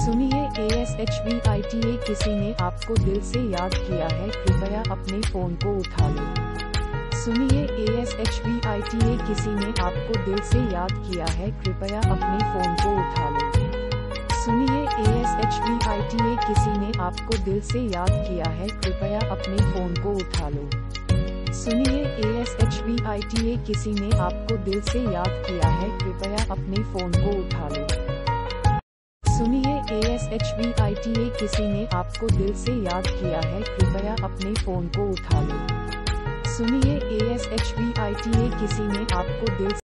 सुनिए ASHVITA किसी ने आपको दिल से याद किया है, कृपया अपने फोन को उठा लो। सुनिए ASHVITA किसी ने आपको दिल से याद किया है, कृपया अपने फोन को उठा लो। सुनिए ASHVITA किसी ने आपको दिल से याद किया है, कृपया अपने फोन को उठा लो। सुनिए ASHVITA किसी ने आपको दिल से याद किया है, कृपया अपने फोन को उठा लो। सुनिए ASHVITA किसी ने आपको दिल से याद किया है, कृपया अपने फोन को उठा लो। सुनिए ASHVITA किसी ने आपको दिल